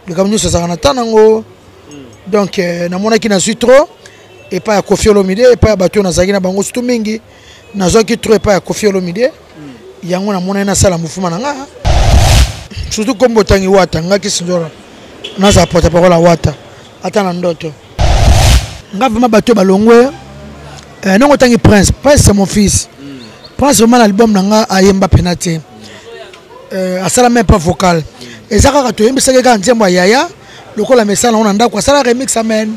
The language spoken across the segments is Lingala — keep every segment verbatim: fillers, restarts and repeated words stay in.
likambo nyonso ezalaka na temps nango. Donc namonaki nazwi trop epai ya Koffi Olomide epai ya bato nazalaki na bango surtout mingi nazwaki trop epai ya Koffi Olomide yango namonaki nasala mouvement na nga surtout kombo tangi wata ngaki sinjora naza porte parole ya wata ata na ndoto nga vraiment bato balongwe nongo tangi Prince Prince c'est mon fils Prince vraiment l'album na nga ayemba pena te asala même pas vocal ezaka ka toyembisaki kaka nzembo ya Yaya lokola mesala on ndako asala remix amen.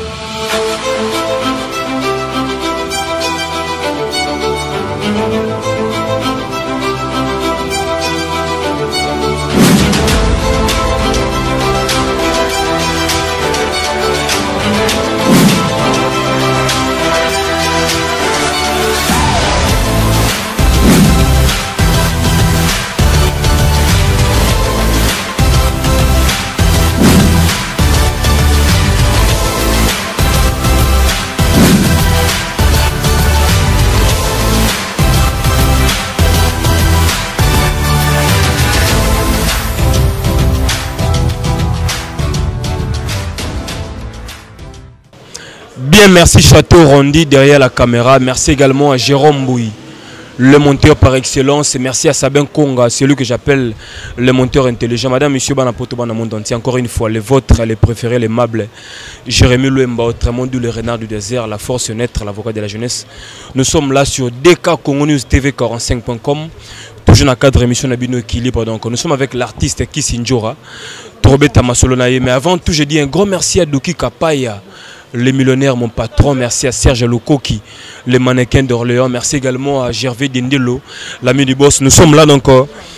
Bien, merci Château Rondi derrière la caméra. Merci également à Jérôme Bouy, le monteur par excellence. Et merci à Sabin Konga, celui que j'appelle le monteur intelligent. Madame, monsieur Banapoto Banamonde entier, encore une fois, les vôtres, les préférés, les meubles. Jérémy Louemba, autrement dit le renard du désert, la force naître, l'avocat de la jeunesse. Nous sommes là sur D K Congo News T V quarante-cinq point com. Toujours dans le cadre émission Nabino Équilibre. Donc, nous sommes avec l'artiste Kissinjora, Trobeta Masolonaye. Mais avant tout, je dis un grand merci à Doki Kapaya, les millionnaires, mon patron. Merci à Serge Lokoki, les mannequins d'Orléans. Merci également à Gervais Dindelo, l'ami du boss. Nous sommes là donc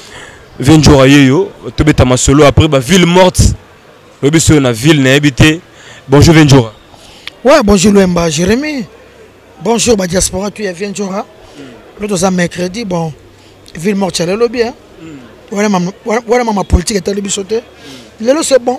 vingt jours à Yeyo, Tobeta Masolo. Après, bah, ville morte, le biso na ville n'a habité. Bonjour vingt jours. Ouais, bonjour Louemba, Jérémy. Bonjour, bah, diaspora, tu es vingt jours. L'autre, c'est mercredi. Bon, ville morte, c'est le lobby. Voilà ma politique est allée bisoter. Le c'est bon.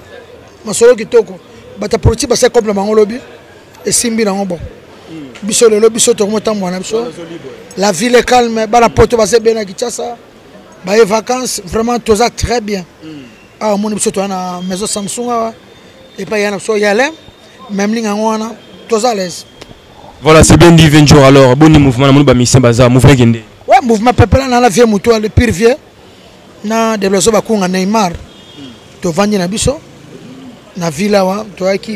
Masolo qui toko. Bata politique c'est complètement au lobby et simbi na bon biso le lobby soto mo tambo na biso la ville est calme ba la poto ba se bien na Kinshasa ba les vacances vraiment tout ça très bien ah mon biso to na maison Samsung et pas yana so yale même linga ngona tout ça l'aise. Voilà, c'est bien dit vingt jours alors bon mouvement na mon ba mission baza mouvement gende ouais mouvement peuple na la vie muto le pire vieux na développement ba kunga Neymar to vandi na biso na villa wa toi qui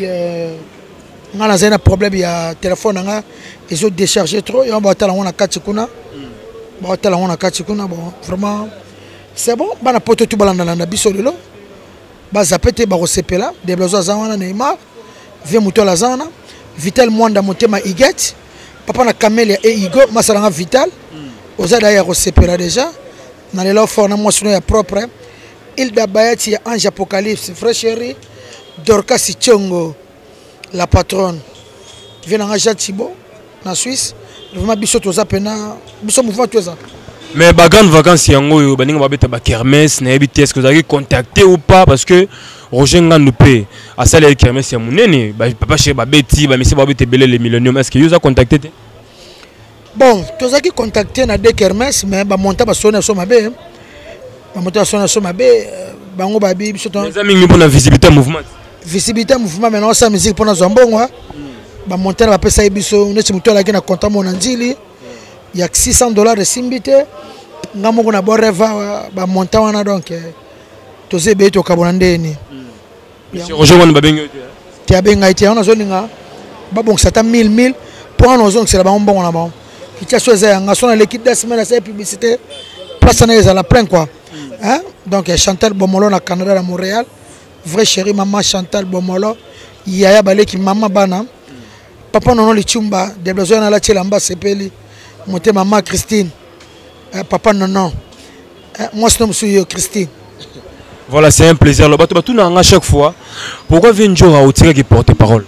nga na zena problème ya téléphone nga ils ont déchargé trop et on va tala on a quatre kuna ba tala on a quatre kuna bon vraiment c'est bon bana poto tu balanda na biso lelo ba zapete ba resepela des besoins za Neymar vie muto la zana Vital Mwanda motema Iget papa na Camelia et Igo masalanga Vital ozada ya resepela déjà na lelo fort na mosuno ya propre il d'Abayati ya Ange Apocalypse frère chéri Dorcas Sichongo, la patronne, vient en Jean Thibault, en Suisse. Vraiment, biso toza pena, biso mouvement toza. Mais bagan vacances yango, baninga babeta ba kermesse, na habité est-ce que vous avez contacté ou pas parce que Roger Nganoupé a salé la kermesse ya munene, ba papa chez ba beti, ba monsieur babete belé les millionnaires, est-ce que vous avez contacté? Bon, toza qui contacté na des kermesse mais ba monta ba sona so mabe. Ba monta sona so mabe, bango babi biso ton. Les amis ni pour la visibilité mouvement. Visibilité mouvement maintenant sa musique pour nous mbongo ba monter ba pesa biso neti muto la kina compta mon anjili il y a six cents dollars de simbité ngamo na bo reva ba monter wana donc to zebe to kabona ndeni monsieur Roger wana ba bengo ti abenga iti ona zolinga ba bon sata mille mille pour on ozong c'est la ba mbongo na ba ki tia so za nga sona l'équipe de semaine la publicité place na za la plein quoi hein donc Chantal Bomolo na Canada à Montréal. Vrai chéri maman Chantal Bomolo Yaya baleki maman bana papa nono lichumba de besoin na la tchelamba sepeli monte maman Christine eh, papa nono eh, moi c'est monsieur Christine. Voilà, c'est un plaisir le bateau tout à chaque fois. Pourquoi vingt jours à Outira qui porte parole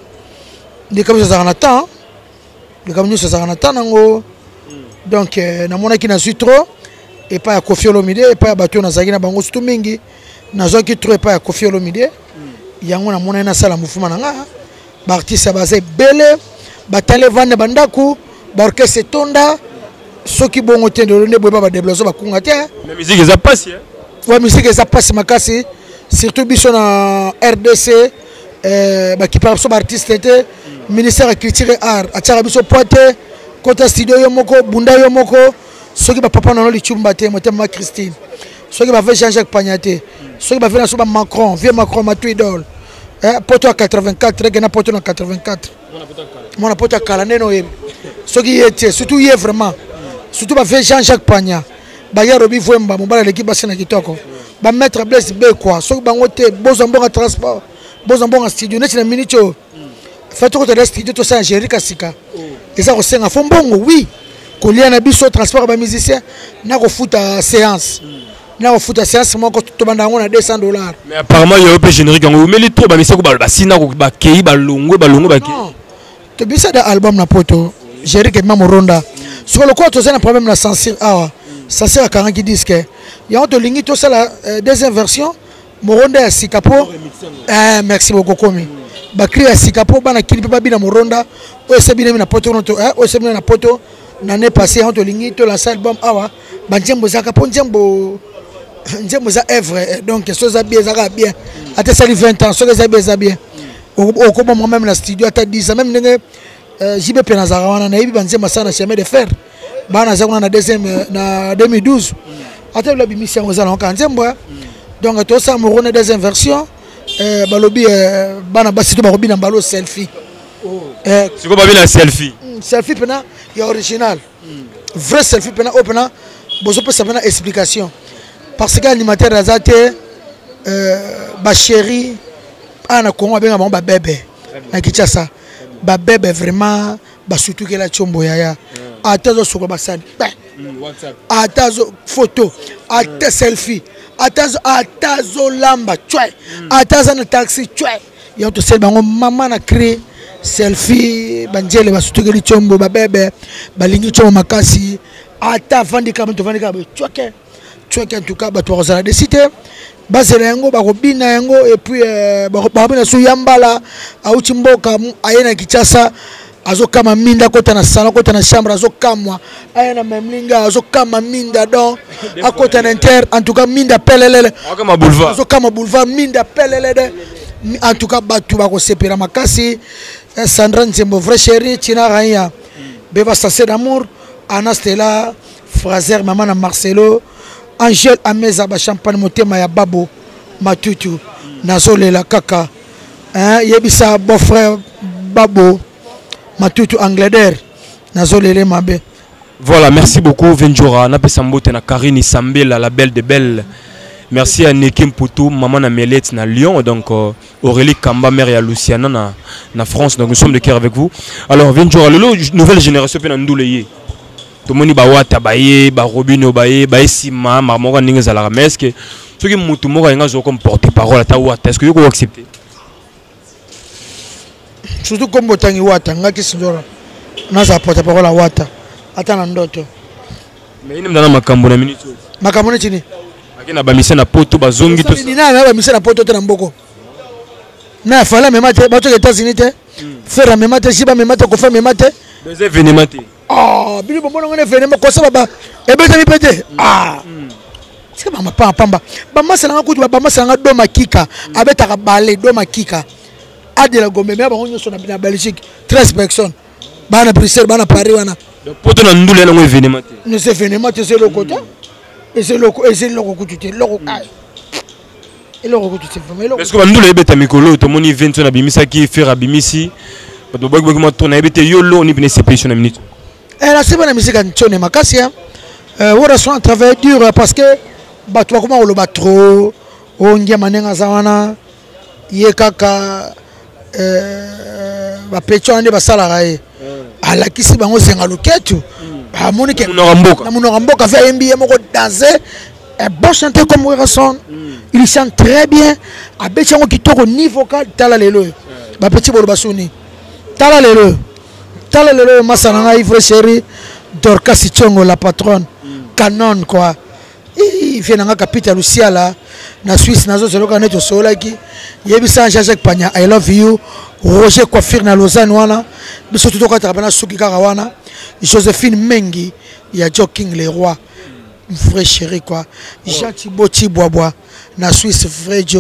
de comme ça en attend de comme nous ça en attend nango donc na mona ki na suis trop et pas à Koffi Olomide et pas à bateau na zaki na bango tout mingi nazo ki trop pas à Koffi Olomide yango na mona na sala mouvement nga ba artiste basé belé ba tale vande bandaku ba orchestre tonda soki bongo tendo ne boba ba développer ba kunga te la musique ça passe hein ouais musique ça passe makasi surtout biso na R D C euh qui parle sur artiste était ministère de culture et art atiaka biso pote kota studio yo moko bunda yo moko soki ba papa na li chumba te motema Christine soki ba fait Jean-Jacques Pagnaté soki ba fait na so ba Macron vieux Macron ma idole eh poto à quatre-vingt-quatre gena poto na quatre-vingt-quatre mon poto à kala neno yebi soki yete surtout yé vraiment surtout ba fait Jean-Jacques Pagna ba ya robi vwemba mobala l'équipe basina kitoko ba mettre Blaise B quoi soki bango te bozambonga transport bozambonga studio net na minute fait ko te studio to sa gérer kasika eza ko senga fombongo oui ko lia na biso transport ba musicien na ko futa séance na ko futa séance moko to banda ngona deux cents dollars mais apparemment il y a un générique en mais les trop ba miseko ba sina ko ba kei ba longo ba longo ba kei to bisa da album na poto générique ma moronda sur le quoi to zana problème na censure awa ça c'est à qui disque il y a to lingi to ça la deuxième version moronda ya sikapo eh merci beaucoup komi ba créer sikapo bana clip ba bina moronda o sebina na poto no to eh o sebina na poto l'année passée on to lingi to la album awa ba njembo zaka po njembo njembo za œuvre donc so za bien za bien ata sali vingt ans so za bien za bien au ko moi même la studio ata dix ans même ndenge J B P na zarawana na yibi ba njembo sana chemin de fer bana za na deuxième na deux mille douze ata la bimisi yango za na ka njembo donc to ça mo rona deuxième version euh balobi bana basi to ba robina mbalo selfie eh siko ba bina selfie selfie pena ya original vrai selfie pena opena bozo pe sabana explication parce que animateur azate euh ba chéri ana Congo benga ba bébé na Kinshasa ba bébé vraiment ba surtout que la chombo yaya atazo soko basani WhatsApp atazo photo ata selfie atazo atazo lamba chwe atazo na taxi chwe ya to sel bango mama na créer selfie banjele ba surtout que li chombo ba bébé ba lingi chombo makasi ata vandika mtu vandika chweke chweke en tout cas ba to rozala de cité bazela yango ba robina yango et puis ba robina su yambala auchi mboka ayena Kinshasa azokama minda kota na salon kota na chambre azokamwa ayena memlinga azokama minda donc akota na inter en tout cas minda pelelele akama boulevard azokama boulevard minda pelelele en tout cas batu ba ko sepera makasi Sandra Nzembo vrai chéri Tina Raya beba sacé d'amour Anastela Fraser maman na Marcelo Angel Ameza ba champagne motema ya babo matutu nazolela kaka hein yebisa beau frère babo matutu Angleterre nazolele mabe. Voilà, merci beaucoup Venjora na pesa mbote na Karine Sambela la belle de belle. Merci à Nekim Poutou, maman na Melette na Lyon, donc euh, Aurélie Kamba, mère et à Luciana na, na France, donc nous sommes de cœur avec vous. Alors Venjora, le nouvelle génération pe na nduleye. To moni ba wata baye, ba Robino baye, baye sima, marmora ninga za la rameske. Ce qui mutu moko nga zo comme porte-parole ta wata, est-ce que vous acceptez? Surtout comme botangi wata, nga kisindora. Naza porte-parole à wata. Ata na ndoto. Mais ina mdana makambo na minute. Makambo chini. Akina ba mission na poto bazongi to. Ni na ba mission na poto te na mboko. Na fala mema te, ba to États-Unis te. Faire mema te, si ba mema te ko faire mema te. Des événements te. Ah, bili bomono ngone événement ko sa ba. Ebe te mi pete. Ah. C'est ba mapa pamba. Ba masala nga kutu ba masala nga do makika, abeta ka balé do makika. Adela Gombe mais ba ngonyo so na bina Belgique, treize personnes. Bana Bruxelles, bana Paris wana. Donc poto na ndule na ngo événement te. Ne c'est événement te c'est le côté. Et c'est le et c'est le côté te, le côté. Et le côté c'est vraiment le. Est-ce que ba ndule ebeta mikolo to moni vingt na bimisa ki faire abimisi. Ba to bog bog mo to na ebete yolo ni bine sepation na minute. Eh la c'est pas musique antone makasi hein. Euh wora so un travail dur parce que ba to comment on le bat trop. On ngia manenga zawana. Ye kaka euh ba pecho ande ba sala rae. Ala kisi bango zenga loketu amoni ke na muno mboka fait M B A moko danser et bon chanter comme Werson il chante très bien abecha ngo kitoko niveau ka tala lelo ba petit bolo basuni tala lelo tala lelo masana na Ivre chéri Dorcas Chongo la patronne canon quoi il vient nga capita Luciala na Suisse nazo zeloka neto solaki yebisa Jean-Jacques Pagna I love you Roger Coiffure na Lausanne wana biso tout ka tabana suki kaka wana Joséphine Mengi ya Joking les rois vrai chéri quoi Jean Thibaut Tibois na Suisse vrai Jo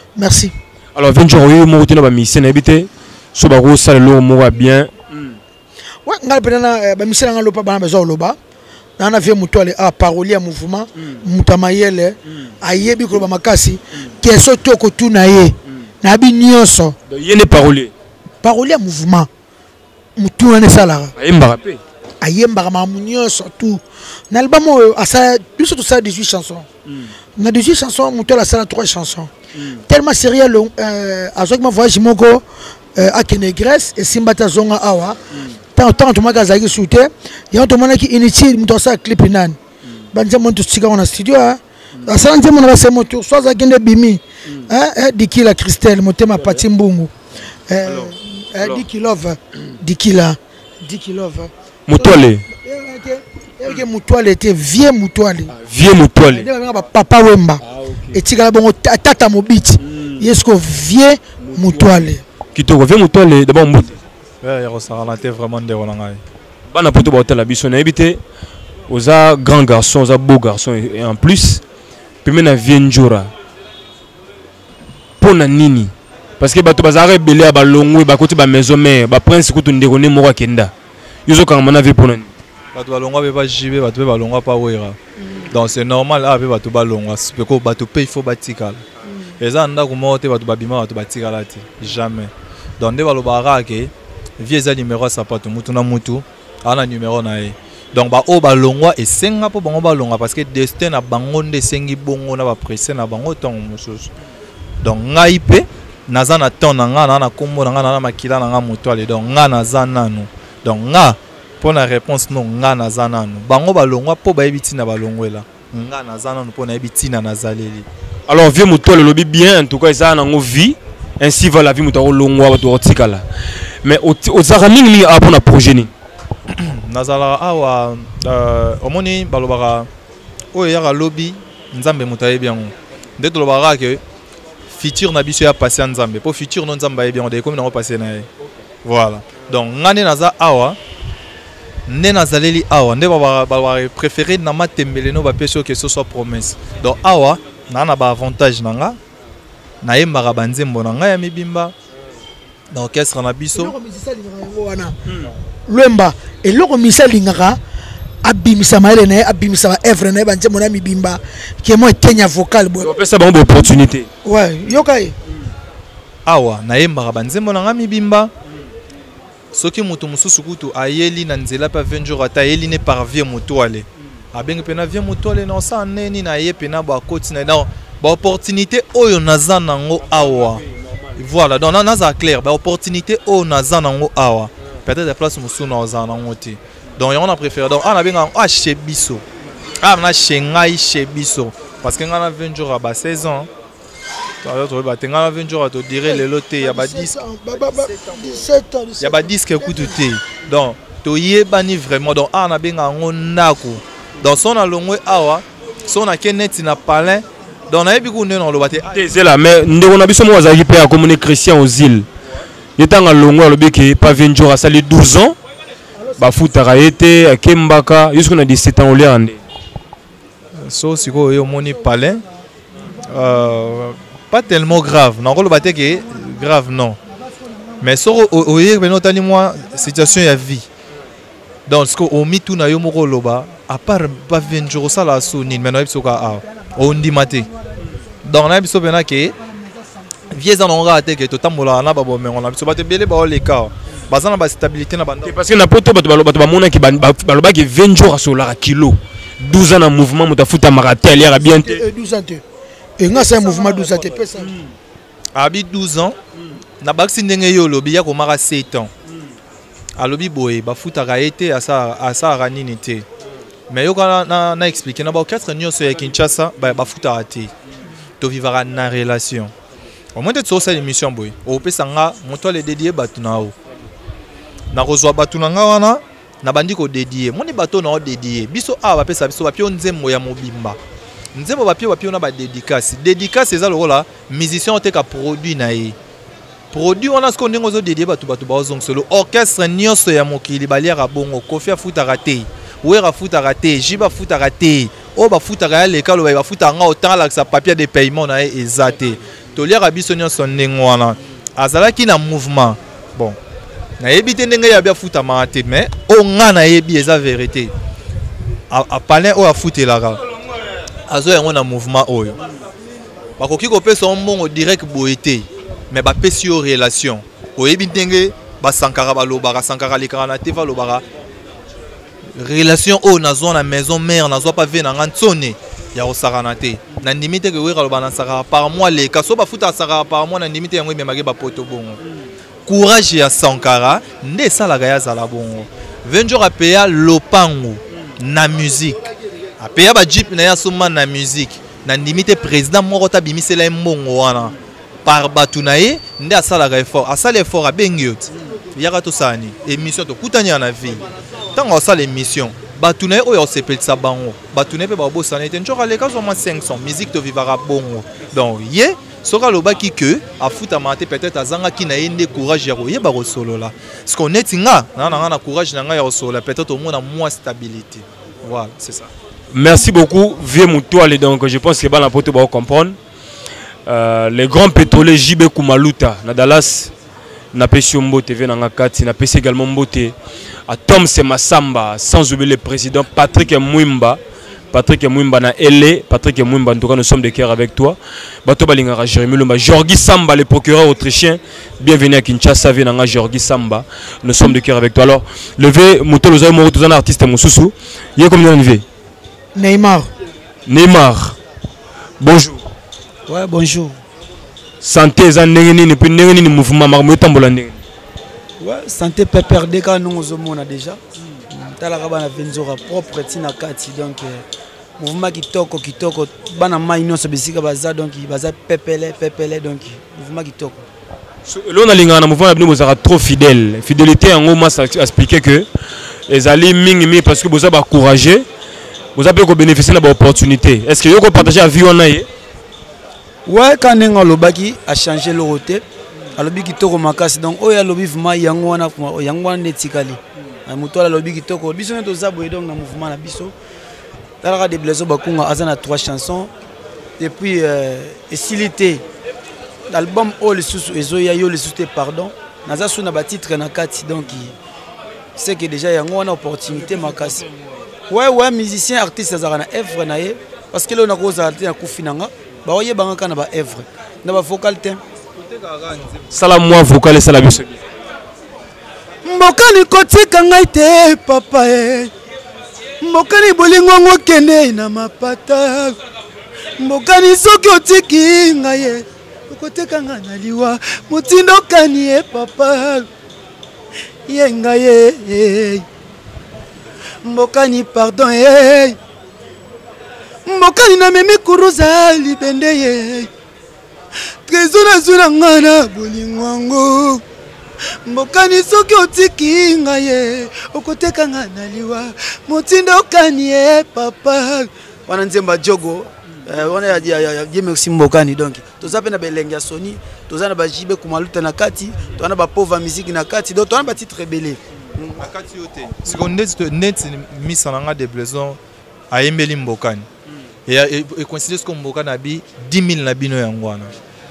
Merci. Alors Venture oui mo tena ba mission habité so ba ko sala lo mo va bien. Ouais, ngal pendant ba mission ngalo pa ba bezo loba. Na na vie mutwale a parolier mouvement mutamayele ayebi ko ba makasi keso toko tuna ye na bi nyonso. Ye ne parolier. Parolier mouvement mutuna ne sala. Ayemba pe. Ayemba ma nyonso tout. Na album asa plus tout ça dix-huit chansons. Na dix-huit chansons mutwala sala trois chansons. Tellement sérieux euh avec ma voyage moko à Grèce et Simbata zonga awa tant tant to magaza ki souté ya to mona ki initier mto sa clip nan banja monto sika on studio hein asala nzemo na ba moto so za kende bimi hein dikila Christelle motema pati mbungu euh dikilove dikila dikilove mutwale et mutwale était vieux mutwale vieux mutwale papa wemba et tika bongo tata mobiti yesko vieux mutwale kitoko vieux mutwale d'abord mbuti ouais ya resara te vraiment de rolanga bana poto ba hôtel biso na habité oza grand garçon oza beau garçon et en plus peme na vieux njora pona nini parce que bato bazare belé ba longwe ba koti ba maison mère ba prince kutu ndeko ne moko kenda yozo kanga na vie pona nini bato balongwa be ba jibe bato be balongwa pa wera donc c'est normal ah be bato balongwa speko bato pe il faut batikala eza ndako mote bato babima bato batikala te jamais donc nde balobara ke vieux za numéro à sapato mutu na mutu ana numéro na ye donc ba o balongwa et senga po bango balongwa parce que destin na bango nde sengi bongo na ba pressé na bango tongo mosusu donc ngai pe naza na ton na nga na na kombo na nga na makila na nga mutwale donc nga naza nanu donc nga pour la réponse non nga naza nanu bango balongwa po ba yebiti na balongwela nga naza nanu po na yebiti na nazaleli. Alors vieux mutwale lobi bien en tout cas ça na ngo vie ainsi va la vie mutwale longwa bato otikala mais au zaraning ni a pour na projet ni nazala awa euh omoni balobara o ya lobby nzambe mutaye bien nde to lobara que futur na biso ya passer nzambe pour futur non nzambe bien on de comme na passer na voilà donc ngane naza awa ne nazaleli awa nde ba ba préféré na matembele no ba peso que ce soit promesse donc awa na na ba avantage nanga na yembaka banzembo na nga ya mibimba dans orchestre na biso Lwemba et loko misa lingaka abimisa maele na abimisa evre na banzembo na mibimba qui est moi Kenya vocal bo pesa ba bonne opportunité ouais yokai awa na yembaka banzembo na nga mibimba soki mutu mususu kutu ayeli na nzela pa vingt jours ata yeli ne parvient mutwale abengi pena vient mutwale na sa neni na ye pena ba koti na ba opportunité oyo naza nango awa voilà donc naza clair ba opportunité oyo naza nango awa peut-être la place musu na oza nango te donc on a préféré donc on a benga a chez biso ah na chez ngai chez biso parce que ngana vingt jours à ba seize ans alors ba tenga vingt jours à te dire le loté ya ba dix dix-sept ans ya ba disque écoute te donc to yebani vraiment donc on a benga ngo nako donc son a longwe awa son a keneti na palais donc na yebi ku ne non lo bate c'est là mais ndeko na biso mo azaki pe a communiquer Christian aux îles yetanga longwe lobiki pa vingt jours à sali douze ans ba futaka été à Kembaka jusqu'à dix-sept ans au Léandé so siko yo moni palais euh pas tellement grave non lo bate que grave non mais so o ye beno tani moi situation ya vie donc ce ko o mitu na yo moko loba à part pas vingt jours ça la soni mais no biso ka a on dit maté donc na biso bena ke vieux en aura te que to tambola na babo mais on a biso bate belé ba le cas bazana ba stabilité na banda parce que na poto bato bato ba mona ki baloba ki vingt jours sur la kilo douze ans en mouvement mutafuta maratel ya bien douze ans et nga c'est un mouvement douze ans te pesa abi douze ans na baksi ndenge yo lobi ya ko mara sept ans alobi boye ba futaka été à ça à ça ranini te mais yo kana na na expliquer na ba quatre nyonso ya Kinshasa ba ba futaka te to vivra na relation au moins de ça c'est l'émission boye o pesa nga moto le dédié batu na o na kozwa batu na nga wana na bandi ko dédié moni bato na o dédié biso a ba pesa biso ba pio nzembo ya mobimba nzembo ba pio ba pio na ba dédicace dédicace eza lokola musicien te ka produit na ye produit on a ce qu'on dit aux dédié batu batu ba ozong solo orchestre nyonso ya mokili baliaka bongo Kofi afutaka te wera futaka te jiba futaka te o ba futaka ya lekalo ba futaka nga autant la sa papier de paiement na eza te toliaka biso nyonso ndenge wana azalaki na mouvement bon nayebi te ndenge ya bia futama te mais o nga nayebi eza vérité a palin o afutelaka azo yango na mouvement oyo bakoki kopesa mbongo direct boye te mais bapesi yo relation oyebi ndenge basankara balobaka sankara lekaka na te balobaka relation oyo nazwa na maison mère nazwa pa ve na nga ntsone ya kosakana te na ndimi te ke wera loba na sakara par mois leka so bafuta sakara par mois na ndimi te yango ememaki bapoto bongo courage ya sankara nde esalaka ya azala bongo venjor apeya lopango na musique apeya bajip na ye asoma na musique na ndimi te président moko tabimisela ye mbongo wana par bato na ye nde asalaka effort asala effort abengi yo ti yaka tosala nini émission tokutani ya na ville ntango asala émission bato na ye oyo osepelisa bango bato na ye mpe babosana ete nzoka aleka zoma cinq cents musique tovivaka bongo donc ye soki alobaki ke afutama te peut-être azangaki na ye nde courage ya koyeba kosolola parceque neti nga na nga na courage na nga ya kosolola peut-être omona moins stabilité voilà c'est ça. Merci beaucoup vieux Mutuale, donc je pense que bana poto ba comprendre euh, les grands pétroliers J B Kumaluta na Dallas na pesi Mbote ve na ngakati na pesi également Mbote à Tom Semasamba, sans oublier le président Patrick Mwimba. Patrick Mwimba na L A, Patrick Mwimba, en tout cas nous sommes de cœur avec toi. Bato balingara Jérémy Lumba, Georgi Samba, le procureur autrichien, bienvenue à Kinshasa, venanga Georgi Samba, nous sommes de cœur avec toi. Alors, levez Mouto Lozaï Moro, tous un artiste Moussoussou, il y a combien de Neymar. Neymar, bonjour. Ouais, bonjour. Santé, Zanengeni, puis Nengeni, mouvement, Marmotambola. Ouais, santé péperdé quand nous sommes déjà. Talakaba na Venzora propre tina kati donc mouvement kitoko kitoko bana mai non so bisika baza donc baza pepele pepele donc mouvement kitoko. Là on a lingana mouvement abni bozara trop fidèle. Fidélité en gros moi ça expliquer que les alliés mingi parce que vous avez encouragé vous avez pu bénéficier de l'opportunité. Est-ce que vous avez partagé la vie on a? Ouais quand nenga lobaki a changé le roté. Alobi kitoko makasi donc oya lobi vma yango wana yango wana netikali. Mutuala lobi kitoko biso ne tozabo donc na mouvement na biso talaka de Blazo Bakunga azana trois chansons depuis euh, Esilité l'album All les sous ezoya yo les sous pardon naza suna ba titre na kati donc c'est que déjà yango na opportunité makasi ouais ouais musicien artiste azara na œuvre na ye parce que là on a cause artiste na kufinanga ba oye banga kana ba œuvre na ba vocal te sala moi vocal et sala biso mbokani kotika ngai te papa e mbokani bolingo ngo kende na mapata mbokani soki otiki ngai e okoteka ngai na liwa motindo kani e papa ye ngai e mbokani pardon e mbokani na memi kuruza libende ye trésor na zuna ngai na bolingo ngo mbokani soki otiki ngai ye okoteka ngai na liwa motindo okani ye papa wana nzemba jogo wana ya Dieu merci mbokani donc toza pe na belenge ya Sony toza na ba J B Kumaluta na kati toza na ba pauvre musique na kati donc toza na ba titre belé na kati yote seconde net misa nanga de blason ayembeli mbokani et et considère comme mbokani abi dix mille na bino yango wana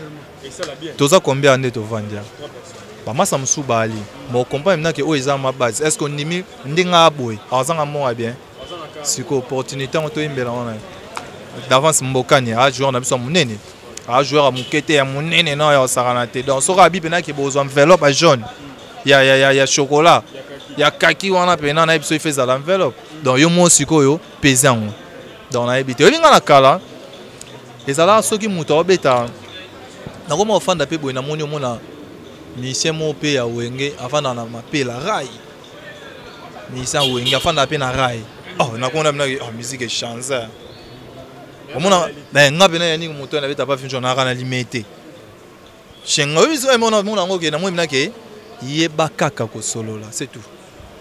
toza combien ande to vandia Bamasa msuba ali mo comprendre maintenant que o eza ma base est-ce qu'on nimi ndinga aboy azanga mo bien siko opportunité on to imbela on d'avance mbokani a jouer na biso munene a jouer a mukete ya munene na ya sarana te donc so rabi pena ke bozo enveloppe a jaune ya ya ya ya chocolat ya kaki wana pena na biso ifeza l'enveloppe donc yo mo siko yo pesant donc na ebité olinga na kala ezala soki muto obeta na koma ofanda pe boy na moni omona Mission mon pays à Wenge avant d'en appeler la rail. Mission Wenge avant d'appeler la rail. Oh, on a qu'on a bien la musique est chanson. Comme on a, ben on a bien un moteur n'avait pas fini on a rien limité. Chez nous ils ont mon mon ango qui na moi que yé bakaka ko solo là c'est tout.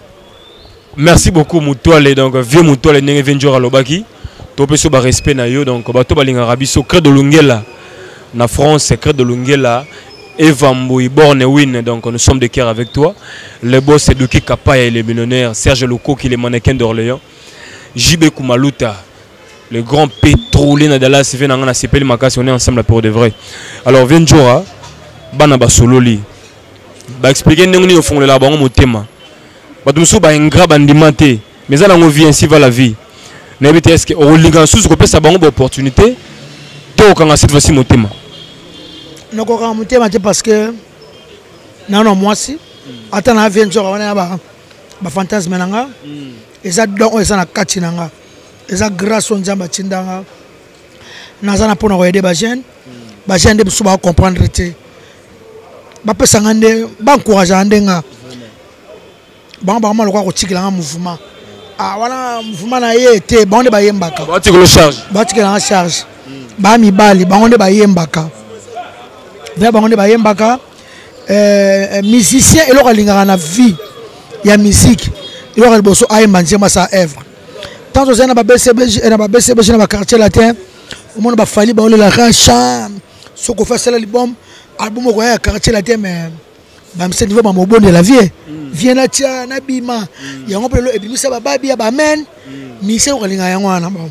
Merci beaucoup Mutuale donc vieux Mutuale n'engé venir à l'obaki. Topé sur ba respect na yo donc bato balinga rabiso crée de Lungela. Na France secret de Lungela. Eva Mboui, Borne Win, donc nous sommes de cœur avec toi. Le boss c'est Duki Kapaya et les millionnaires, Serge Loko qui est le mannequin d'Orléans, J B Kumaluta, le grand pétrolier na Dallas vient na sepeli makasi, on est ensemble pour de vrai. Alors Venjora bana ba sololi ba expliquer ndenge ni ofongole la bango motema bato musu ba ingra bandimante mais ça na vie ainsi va la vie na bité est-ce que o linga sous ko pesa bango ba opportunité to kanga cette fois-ci motema noko kanga motema parce que non non moi si attends na Venjora wana ba ba fantasme nanga eza donc eza na kati nanga eza grâce au Nzamba tindanga nazana pona ko aider ba jeune ba jeune de suba comprendre te ba pesa ngande ba encourager ndenga ba ba mal ko ko tikila nga mouvement ah wana mouvement na ye te ba onde ba yembaka ba tikolo charge ba tikila nga charge ba mi bali ba onde ba yembaka ba ba onde ba yembaka euh musicien et lo lingaka na vie ya musique et lo boso ayemba nzema sa œuvre tant aux na ba B C B na ba B C B na ba quartier latin au monde ba fali ba ole la racha soko fa sala album album ko ya quartier latin mais ba mse niveau ba mobo de la vie vient na tia na bima yango pelo e bimisa ba babi ba men mi se ko linga yango na bon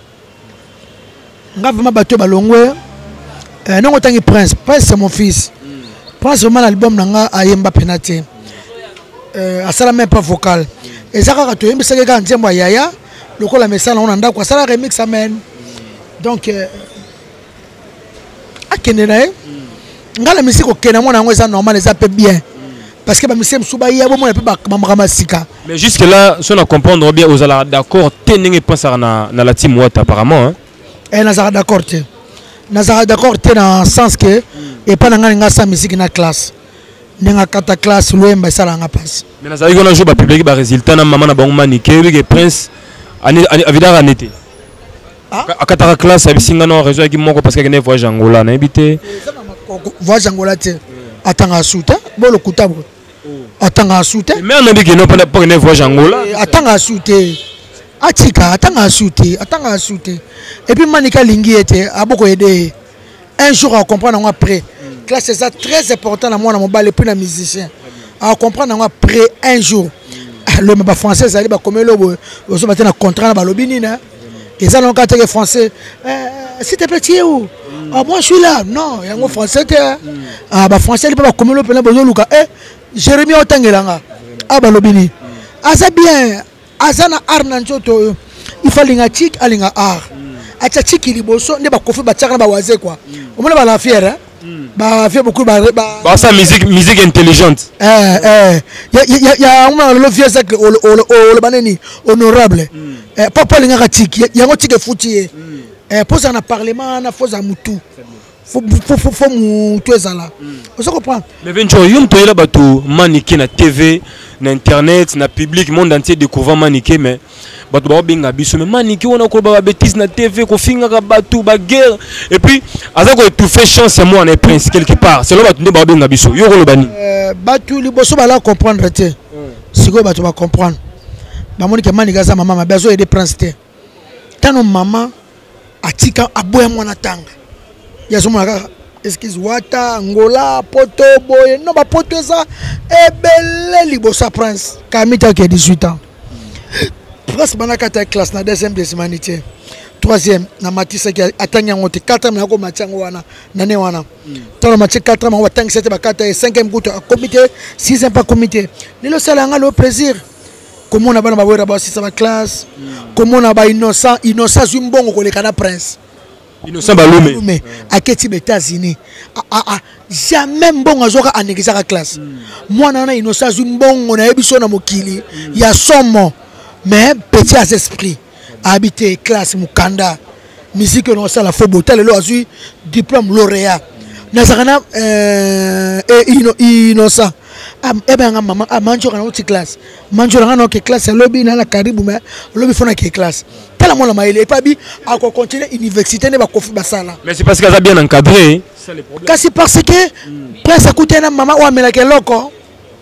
nga vraiment bato ba longwe euh non tangi prince prince c'est mon fils prince vraiment l'album nanga ayemba penate euh asala même pas vocal et ça ka to yembisa ka nzembo yaya lokola message on anda kwa sala remix amen donc euh akende na ngala musique okena mona ngo eza normal eza pe bien parce que ba musique msuba ya bo mona pe ba masika mais jusque là si on comprendre bien aux ala d'accord tenenge penser na na la team Wata apparemment hein et nazara d'accord te nazara d'accord te dans sens que et pas nga nga sa musique na classe nenga kata classe loemba sala nga passe mais nazara ko na jour ba public ba résultat na maman na bango manike que prince ani avidara anete akataka classe abisinga no réseau ki moko parce que ne voyage Angola na ebité voyage Angola te atanga souta bolo kutabo atanga souta mais on a dit que non pas pour ne voyage Angola atanga souté atika atanga souté atanga souté et puis manika lingi était aboko aider un jour à comprendre après classe c'est ça très important na moi na mobile puis na musicien à comprendre après un jour le ba français ça ba comme le so ba na contrat na ba lobini na et ça non quand tu es français s'il te plaît tu es où ah moi je suis là non yango français te ah ba français il pas comme le pena bozo luka eh Jérémie otangelanga ah ba lobini ah c'est bien azana art na nzoto il faut linga tik alinga art acha tiki liboso ne ba kofi ba tsaka na ba waze quoi on mona ba la fière bah fait beaucoup bah bah ça musique musique intelligente eh eh ya ya ya on le vieux ça que le banani honorable eh papa linga tiki yango tiki futi eh pour ça na parlement na foza mutu faut faut faut mutu ezala on se comprend mais Venjora yum to yela bato manike na T V na internet na public monde entier découvrir manike mais bato ba binga biso mais manike on a ko ba bêtise na T V ko finga ka bato ba guerre et puis aza ko tout fait chance moi on est prince quelque part c'est le bato ne ba binga biso yo ko lo bani euh bato liboso ba la comprendre te siko bato ba comprendre ba moni ke manike za maman ma besoin aider prince te tano maman atika aboya mwana tanga ya somo na excuse Wata Angola poto boye no ba poto ça ebele liboso prince kamita qui a dix-huit ans prince banaka ta classe na deuxième des humanités troisième na matisa qui atanya ngote quatrième na ko machango wana nane wana tano match quatrième on va tangi sept ba quatre cinquième goutte comité sixième pas comité lelo sala nga le plaisir comment on a bana ba wera ba six ba classe comment on a ba innocent innocent zumbongo ko le kana prince innocent balume mais à quel type États-Unis ah ah jamais bon azoka anekisa ka classe moi nana innocent zumbongo na ebiso na mokili ya somo mais petit à esprit habiter classe mukanda musique no sala fo botel lo azui diplôme lauréat na sakana euh innocent e ben maman a manjo kana uti classe manjo kana ke classe lobby na la karibu mais lobby fona ke classe tala mo la maile pas bi a ko continuer université ne ba kofi basala mais c'est parce que ça a bien encadré ça les problèmes kasi parce que presse à coûter na maman wa mela ke loko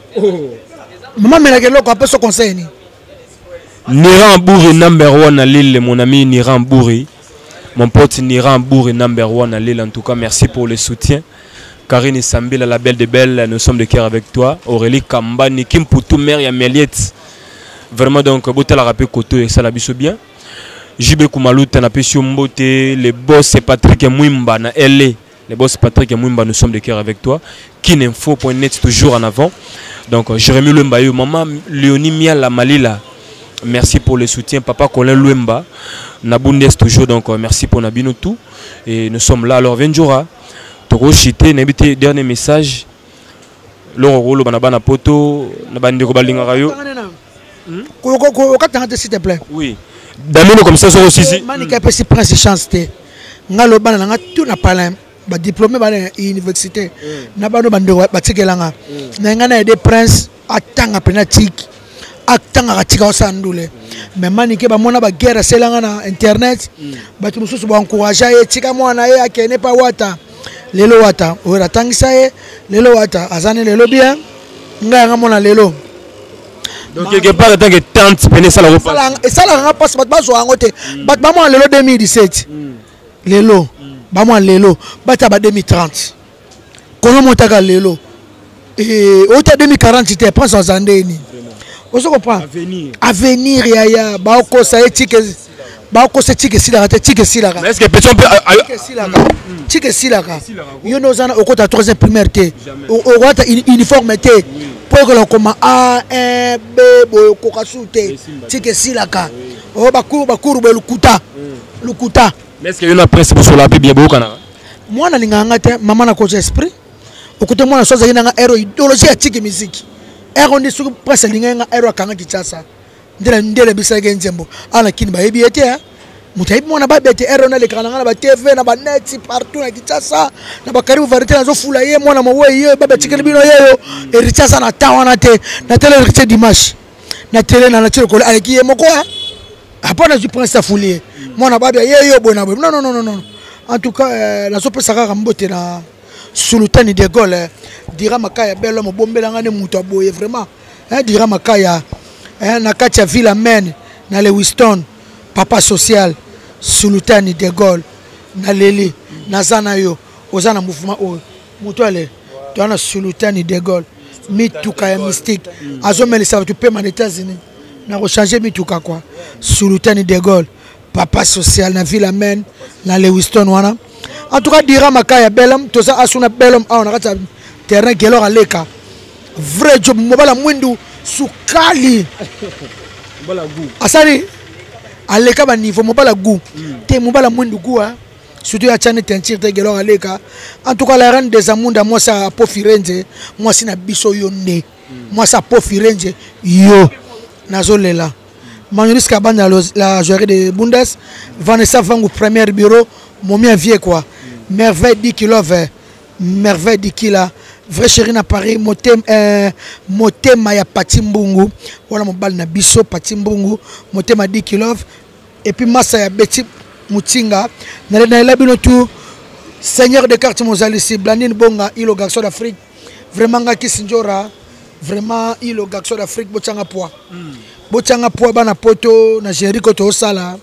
maman mela ke loko après ce conseil ni Niran Bouri number one à Lille, mon ami Niran Bouri. Mon pote Niran Bouri number one à Lille. En tout cas, merci pour le soutien. Karine Sambil, la belle de belle, nous sommes de cœur avec toi. Aurélie Kamba, Nikim Poutou, mère Yameliette. Vraiment, donc, Botel a rappelé Koto et ça l'a bien. J B Kumaluta na Pesio Mbote, les boss c'est Patrick Mwimba na L A. Les boss Patrick Mwimba, nous sommes de cœur avec toi. Kininfo point net toujours en avant. Donc Jérémy Lembayo, maman Léonie Miala Malila. Merci pour le soutien. Papa Colin Lemba. Nabundes toujours. Donc merci pour Nabino tout. Et nous sommes là. Alors Venjura. Toko Chité, n'habitez dernier message. Loro Rolo Banabana Poto. Nabandeko Balinga Rayo. S'il te plaît. Oui. Damino comme ça, aussi. Manika peut se prendre ses chances. Ngalo bana nga tout na palin. Ba diplômé ba université. Na bano bando ba tikelanga. Na ngana des princes atanga penatique. Atanga katika osandule. Mais manike ba mona ba guerre selanga na internet. Ba tu mususu ba encourager e tika mwana e akene pa wata. Lelo wata ora tangisa e lelo wata azane lelo bien. Nga nga mona lelo. Donc quelque part tant que tante pene ça la repasse. Et ça la repasse ba bazo angote. Ba ba mo lelo deux mille dix-sept. Lelo. Ba moi lelo bata ba deux mille trente kono montaka lelo et au deux mille quarante tu prends sans andeni on se comprend avenir avenir ya ya ba ko sa etike ba ko se tike sila ka tike sila ka est-ce que peut-on peut tike sila ka tike sila ka yo no zana au kota troisième primaire té au kota uniforme té pour que l'on comment a un b bo ko ka souté tike sila ka o ba ku ba ku be lukuta lukuta. Mais est-ce qu'il y a une principe sur la Bible? Moi, je suis maman na coach esprit. Écoutez, moi, je suis un héros idéologie à musique. Héros de sur presque un héros à Kinshasa. De la ndele bisa genjembo. Ala kin ba ebi ete hein. Mutaib moi na ba bete héros na le kananga na ba T V na ba net partout na Kinshasa. Na ba karibu varité na zo fula ye moi na mo ye ba bete kelbino yeyo. E Kinshasa na tawana te. Na tele rite dimanche. Na tele na na tele ko ala ki ye moko hein. Après, je prends ça foulée. Moi, je suis non, non, non, non. En tout cas, la sope Sarah Rambote na Sultan de Gaulle. Dira Makaya, belle homme, bombe la ngane mutaboye vraiment. Dira Makaya, na Katia Villa Men, na Lewiston, papa social, Sultan de Gaulle, na Leli, na Zanayo, Ozana mouvement o. Mutuale, tu as Sultan de Gaulle, mituka ya mystique. Azomeli ça tu peux les États-Unis. Na rechange mituka quoi. Sultan de Gaulle, papa social na Villa Men, na Lewiston wana. En tout cas dira Makaya belam to ça asuna belam a on a terrain gelor aleka. Vrai job mobala mwindu sukali. Mobala gu. Asani aleka ba niveau mobala gu. Te mobala mwindu gu hein. Surtout ya chane tentir te gelor aleka. En tout cas la reine des amunda moi ça po firenze, moi sina biso yo ne. Moi ça po firenze yo. Nazolela. Manuris Kabana la jouerie de Bundes. Vanessa Vangu premier bureau. Mon mien vieux quoi. Merveille dix kilos. Merveille dix kilos. Vrai chéri na Paris. Motem euh, motem ya Patimbungu. Voilà mon bal na biso Patimbungu. Motem dix kilos. Et puis massa ya Betty Mutinga. Na na labino tout. Seigneur de carte Mozalisi. Blandine Bonga. Il au garçon d'Afrique. Vraiment ngaki Sinjora. Vraiment il au garçon d'Afrique. Bochanga poa. Bochanga poa bana poto na Jericho to sala.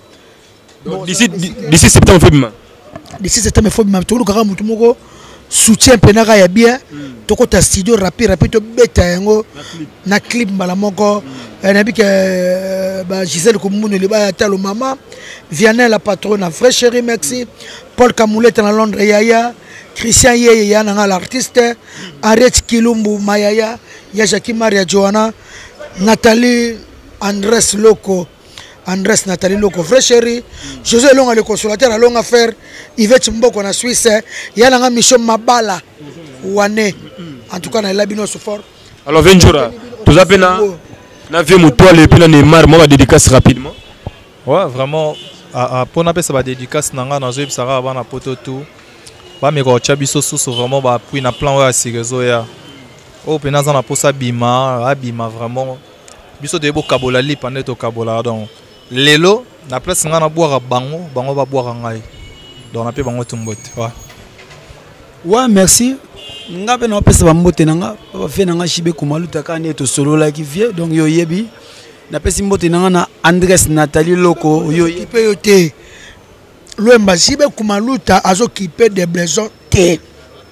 D'ici d'ici septembre février. D'ici septembre février, tout le grand mutu moko soutien penaka ya bien. Toko ta studio rapide rapide to beta yango na clip mbala moko. Na bi ke ba Gisèle Koumounou le ba talo mama. Vianney la patronne, vrai chéri merci. Paul Kamoulette na Londres yaya. Christian Yeye ya na l'artiste. Henriette Kilumbu Mayaya. Ya Jackie Maria Johanna. Nathalie Andrés Loco, Andrés Nathalie Loco, vrai chéri. José Longa le consolateur à longue affaire. Yvette Mboko na Suisse. Yana mission Mabala. Wane. En tout cas, na labino fort. Alors Venjura, tout à pena. Na vie mutuale et puis na Neymar, moi dédicace rapidement. Ouais, vraiment. Pour na pesa ba dédicace nanga na zoib sara ba na poto tout. Ba me ko chabiso susu vraiment ba puis na plan wa sirezo ya. Oh pena za na posa bima, abima vraiment. Biso de bo kabola li pendant to kabola donc lelo na place nga na boire bango bango ba boire ngai donc na pe bango tumbote ouais ouais merci nga pe na pesa ba mbote nanga ba fe nanga J B Kumaluta ka ne to solo la ki vie donc yo yebi na pesa mbote nanga na Andrés Nathalie Loco yo kipe yo te Lemba J B Kumaluta azo kipe de blason te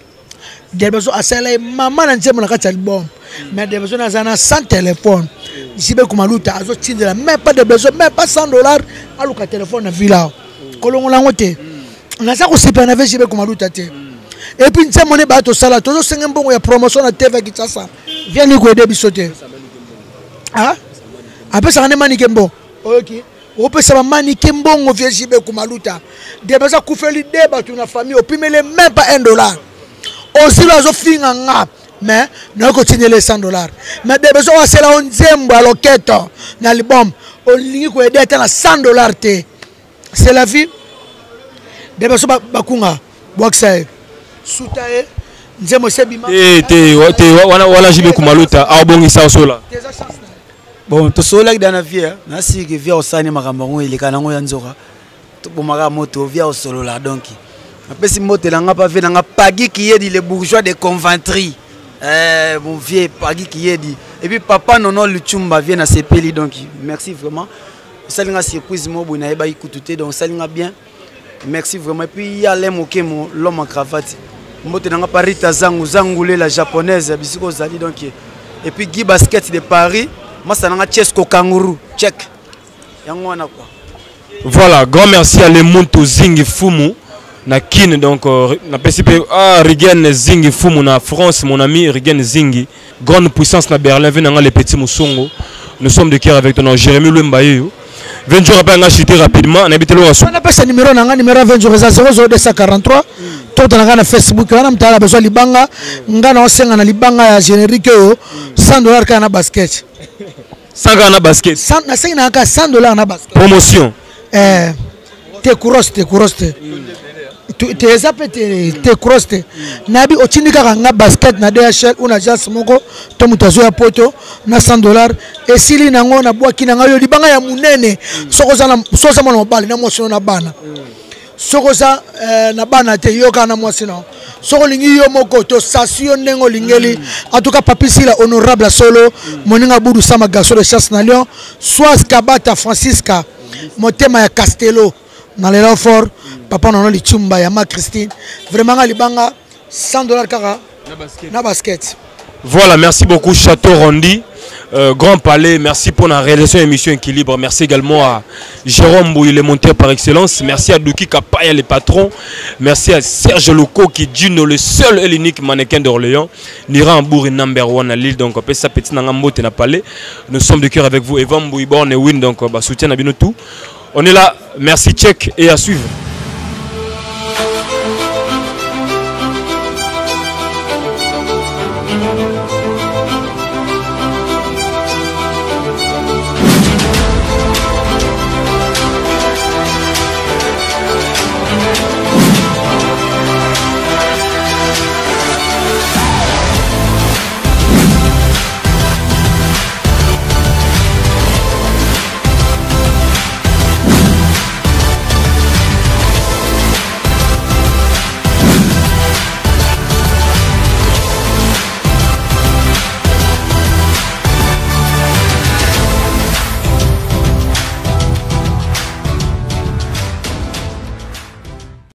des besoins à celle maman na nzembo na kati album mais des besoins na zana sans téléphone Jibe Kumaluta azo tindela même pas de besoin même pas cent dollars aluka téléphone na villa kolongola ngote na ça ko sipa na Jibe Kumaluta te et puis nse moné ba to sala to senga mbongo ya promotion na T V Kinshasa viens ni ko aider bisote ah après ça ne mani kembo OK on peut ça mani kembongo vient Jibe Kumaluta de besoin kufeli débat na famille opimele même pas un dollar aussi là zo finga nga mais nous continuons les cent dollars. Mais des besoins, c'est là on zembo à l'oquette dans l'album. On ligne quoi aider à cent dollars. C'est la vie. Des besoins bakunga, boxer, soutaye, nzembo sebima. Eh, te, te, wana wana Jibe Kumaluta, abongi sa sola. Bon, to sola dans la vie, na si que via osani makambo ile kana ngo yanzoka. To bomaka moto via osolo la donc. Après si moto la nga pa ve nga pagi qui est les bourgeois de conventerie. Eh, mon vieux Pagui qui est dit. Et puis papa Nono Luchumba vient à ces pays donc merci vraiment. Ça linga surprise mo bu na eba ikututé donc ça linga bien. Merci vraiment. Et puis il y a l'homme okemo l'homme en cravate. Mbote nanga Parita Zangu Zangoulé la japonaise bisiko zali donc et puis Guy Basket de Paris. Moi ça nanga Chesco Kangourou check. Yango wana quoi. Voilà, grand merci à Lemonto Zingi Fumu. Na kin donc euh, na pesipe ah Rigen Zingi Fumu na France mon ami Rigen Zingi grande puissance na Berlin venant les petits Moussongo nous sommes de cœur avec ton nom Jérémy Lembaye vingt jours après on a chuté rapidement on habite le on appelle ce numéro nanga numéro vingt jours zéro zéro deux cent quarante-trois tout on na Facebook on a mtala besoin libanga ngana osenga na libanga ya générique cent dollars kana basket cent dollars na basket cent na senga na cent dollars na basket promotion eh te kuroste kuroste te zapete te croste nabi otindika nga basket na D H L una jas moko to mutazo ya poto na cent dollars et sili nango na bwaki na yo libanga ya munene soko za na soza mona mobali na mwasi na bana soko za na bana te yoka na mwasi na soko lingi yo moko to station nengo lingeli en tout cas papisi la honorable solo moninga budu sama garçon de chasse na Lyon soit Kabata Francisca motema ya Castello dans les renforts papa Nono Luchumba ya ma Christine vraiment libanga cent dollars kara na basket. Voilà, merci beaucoup Château Rondi euh, Grand Palais, merci pour la réalisation de l'émission Équilibre, merci également à Jérôme Bouy, le monteur par excellence, merci à Douki Kapaya les patrons, merci à Serge Loco qui est le seul et l'unique mannequin d'Orléans, Nira Ambour number one à Lille, donc après ça petit nangambo na palais, nous sommes de cœur avec vous, Evan Bouy Born et Win, donc bah soutien à tout. On est là, merci check et à suivre.